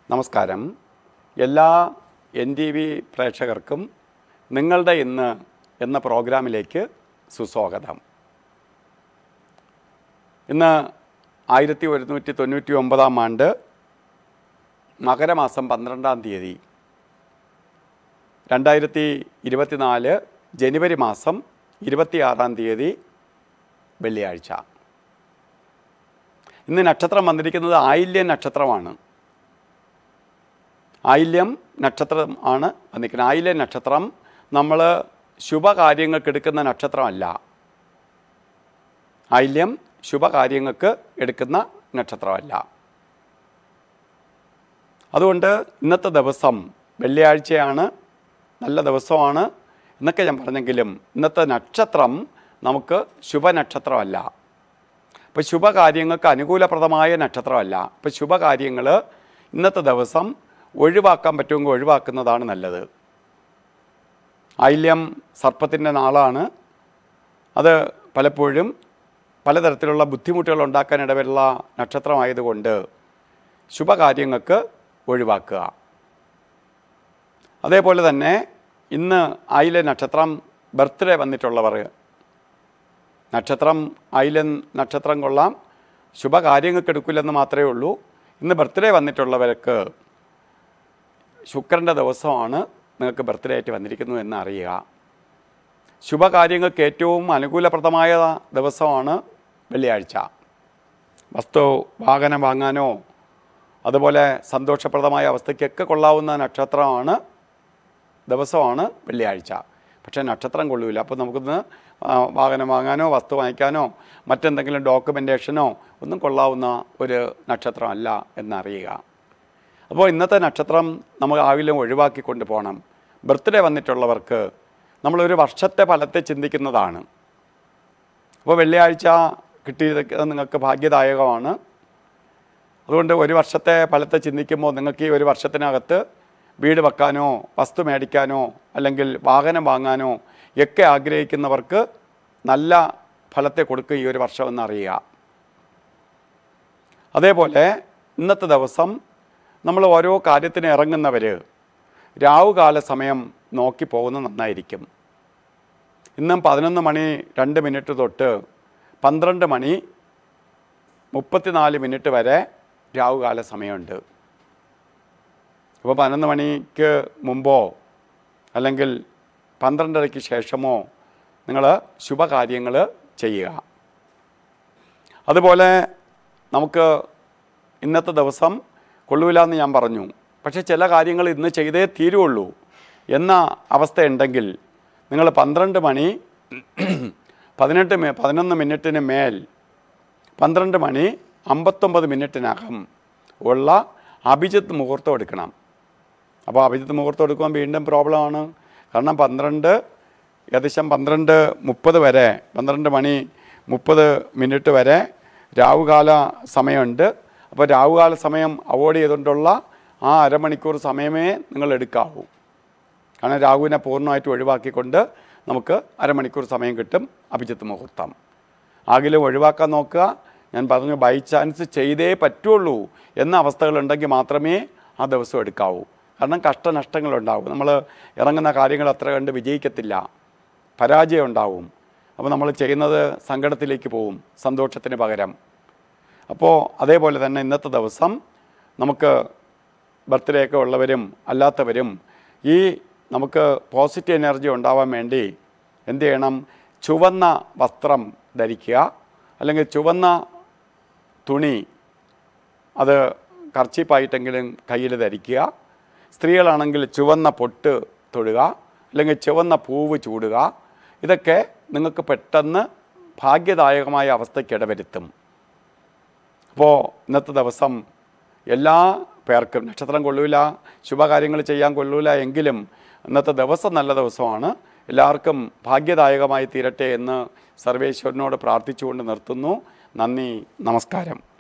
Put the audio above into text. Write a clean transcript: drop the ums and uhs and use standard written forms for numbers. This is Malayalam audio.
നമസ്കാരം. എല്ലാ NTV പ്രേക്ഷകർക്കും നിങ്ങളുടെ ഇന്ന് എന്ന പ്രോഗ്രാമിലേക്ക് സുസ്വാഗതം. ഇന്ന് 1199 ആണ്ട് മകരമാസം 12-ാം തീയതി 2024 ജനുവരി മാസം 26-ാം തീയതി വെള്ളിയാഴ്ച. ഇന്ന് നക്ഷത്രം വന്നിരിക്കുന്നത് ആയില്യം നക്ഷത്രമാണ്. ആയില്യം നക്ഷത്രം ആണ് വന്നിരിക്കുന്നത്. ആയില്യം നക്ഷത്രം നമ്മൾ ശുഭകാര്യങ്ങൾക്ക് എടുക്കുന്ന നക്ഷത്രമല്ല. ആയില്യം ശുഭകാര്യങ്ങൾക്ക് എടുക്കുന്ന നക്ഷത്രമല്ല. അതുകൊണ്ട് ഇന്നത്തെ ദിവസം വെള്ളിയാഴ്ചയാണ്, നല്ല ദിവസമാണ് എന്നൊക്കെ ഞാൻ പറഞ്ഞെങ്കിലും ഇന്നത്തെ നക്ഷത്രം നമുക്ക് ശുഭനക്ഷത്രമല്ല. ഇപ്പോൾ ശുഭകാര്യങ്ങൾക്ക് അനുകൂലപ്രദമായ നക്ഷത്രമല്ല. ഇപ്പോൾ ശുഭകാര്യങ്ങൾ ഇന്നത്തെ ദിവസം ഒഴിവാക്കാൻ പറ്റുമെങ്കിൽ ഒഴിവാക്കുന്നതാണ് നല്ലത്. ആയില്യം സർപ്പത്തിൻ്റെ നാളാണ്. അത് പലപ്പോഴും പലതരത്തിലുള്ള ബുദ്ധിമുട്ടുകൾ ഉണ്ടാക്കാൻ ഇടവരുള്ള നക്ഷത്രമായതുകൊണ്ട് ശുഭകാര്യങ്ങൾക്ക് ഒഴിവാക്കുക. അതേപോലെ തന്നെ ഇന്ന് ആയില്യം നക്ഷത്രം ബർത്ത്ഡേ വന്നിട്ടുള്ളവർ, നക്ഷത്രം ആയില്യം നക്ഷത്രം കൊള്ളാം, ശുഭകാര്യങ്ങൾക്ക് എടുക്കില്ലെന്ന് മാത്രമേ ഉള്ളൂ. ഇന്ന് ബർത്ത്ഡേ വന്നിട്ടുള്ളവർക്ക് ശുക്രൻ്റെ ദിവസമാണ് നിങ്ങൾക്ക് ബർത്ത്ഡേ ആയിട്ട് വന്നിരിക്കുന്നു എന്ന് അറിയുക. ശുഭകാര്യങ്ങൾക്ക് ഏറ്റവും അനുകൂലപ്രദമായ ദിവസമാണ് വെള്ളിയാഴ്ച. വസ്തു വാഹനം വാങ്ങാനോ അതുപോലെ സന്തോഷപ്രദമായ അവസ്ഥയ്ക്കൊക്കെ കൊള്ളാവുന്ന നക്ഷത്രമാണ്, ദിവസമാണ് വെള്ളിയാഴ്ച. പക്ഷേ നക്ഷത്രം കൊള്ളില്ല. അപ്പോൾ നമുക്കിന്ന് വാഹനം വാങ്ങാനോ വസ്തു വാങ്ങിക്കാനോ മറ്റെന്തെങ്കിലും ഡോക്യുമെൻറ്റേഷനോ ഒന്നും കൊള്ളാവുന്ന ഒരു നക്ഷത്രമല്ല എന്നറിയുക. അപ്പോൾ ഇന്നത്തെ നക്ഷത്രം നമ്മൾ ആവിലും ഒഴിവാക്കിക്കൊണ്ട് പോകണം. ബർത്ത്ഡേ വന്നിട്ടുള്ളവർക്ക് നമ്മളൊരു വർഷത്തെ ഫലത്തെ ചിന്തിക്കുന്നതാണ്. അപ്പോൾ വെള്ളിയാഴ്ച കിട്ടിയത് നിങ്ങൾക്ക് ഭാഗ്യദായകമാണ്. അതുകൊണ്ട് ഒരു വർഷത്തെ ഫലത്തെ ചിന്തിക്കുമ്പോൾ നിങ്ങൾക്ക് ഈ ഒരു വർഷത്തിനകത്ത് വീട് വെക്കാനോ വസ്തു മേടിക്കാനോ അല്ലെങ്കിൽ വാഹനം വാങ്ങാനോ ഒക്കെ ആഗ്രഹിക്കുന്നവർക്ക് നല്ല ഫലത്തെ കൊടുക്കുക ഈ ഒരു വർഷം എന്നറിയുക. അതേപോലെ ഇന്നത്തെ ദിവസം നമ്മൾ ഓരോ കാര്യത്തിന് ഇറങ്ങുന്നവർ രാവുകാല സമയം നോക്കി പോകുന്നത് നന്നായിരിക്കും. ഇന്നും 11:02 തൊട്ട് 12:34 വരെ രാവുകാല സമയമുണ്ട്. അപ്പോൾ 11 മണിക്ക് മുമ്പോ അല്ലെങ്കിൽ 12:30 ശേഷമോ നിങ്ങൾ ശുഭകാര്യങ്ങൾ ചെയ്യുക. അതുപോലെ നമുക്ക് ഇന്നത്തെ ദിവസം കൊള്ളൂല എന്ന് ഞാൻ പറഞ്ഞു. പക്ഷേ ചില കാര്യങ്ങൾ ഇന്ന് ചെയ്തേ തീരുള്ളൂ എന്ന അവസ്ഥയുണ്ടെങ്കിൽ നിങ്ങൾ 11 മണി 11 മിനിറ്റിന് മേൽ 12:59 മിനിറ്റിനകം ഉള്ള അഭിജിത്ത് മുഹൂർത്തം എടുക്കണം. അപ്പോൾ അഭിജിത്ത് മുഹൂർത്തം എടുക്കുമ്പോൾ വീണ്ടും പ്രോബ്ലമാണ്. കാരണം 12:30 വരെ 12:30 വരെ രാവുകാല സമയമുണ്ട്. അപ്പോൾ രാവുകാല സമയം അവോയ്ഡ് ചെയ്തുകൊണ്ടുള്ള ആ അരമണിക്കൂർ സമയമേ നിങ്ങൾ എടുക്കാവൂ. കാരണം രാഹുവിനെ പൂർണ്ണമായിട്ട് ഒഴിവാക്കിക്കൊണ്ട് നമുക്ക് അരമണിക്കൂർ സമയം കിട്ടും അഭിജിത്ത് മുഹൂർത്തം. ആകിലും ഒഴിവാക്കാൻ നോക്കുക. ഞാൻ പറഞ്ഞു, ബൈ ചാൻസ് ചെയ്തേ പറ്റുള്ളൂ എന്ന അവസ്ഥകളുണ്ടെങ്കിൽ മാത്രമേ ആ ദിവസം എടുക്കാവൂ. കാരണം കഷ്ടനഷ്ടങ്ങളുണ്ടാവും. നമ്മൾ ഇറങ്ങുന്ന കാര്യങ്ങൾ അത്ര കണ്ട് വിജയിക്കത്തില്ല, പരാജയം ഉണ്ടാവും. അപ്പോൾ നമ്മൾ ചെയ്യുന്നത് സങ്കടത്തിലേക്ക് പോവും സന്തോഷത്തിന് പകരം. അപ്പോൾ അതേപോലെ തന്നെ ഇന്നത്തെ ദിവസം നമുക്ക് ബർത്ത്ഡേ ഒക്കെ ഉള്ളവരും അല്ലാത്തവരും ഈ നമുക്ക് പോസിറ്റീവ് എനർജി ഉണ്ടാവാൻ വേണ്ടി എന്ത് ചെയ്യണം? ചുവന്ന വസ്ത്രം ധരിക്കുക, അല്ലെങ്കിൽ ചുവന്ന തുണി അത് കർച്ചീപ്പായിട്ടെങ്കിലും കയ്യിൽ ധരിക്കുക. സ്ത്രീകളാണെങ്കിൽ ചുവന്ന പൊട്ട് തൊടുക, അല്ലെങ്കിൽ ചുവന്ന പൂവ് ചൂടുക. ഇതൊക്കെ നിങ്ങൾക്ക് പെട്ടെന്ന് ഭാഗ്യദായകമായ അവസ്ഥയ്ക്ക് ഇടവരുത്തും. അപ്പോൾ ഇന്നത്തെ ദിവസം എല്ലാ പേർക്കും നക്ഷത്രം കൊള്ളൂല, ശുഭകാര്യങ്ങൾ ചെയ്യാൻ കൊള്ളൂല എങ്കിലും ഇന്നത്തെ ദിവസം നല്ല ദിവസമാണ്. എല്ലാവർക്കും ഭാഗ്യദായകമായി തീരട്ടെ എന്ന് സർവേശ്വരനോട് പ്രാർത്ഥിച്ചുകൊണ്ട് നിർത്തുന്നു. നന്ദി, നമസ്കാരം.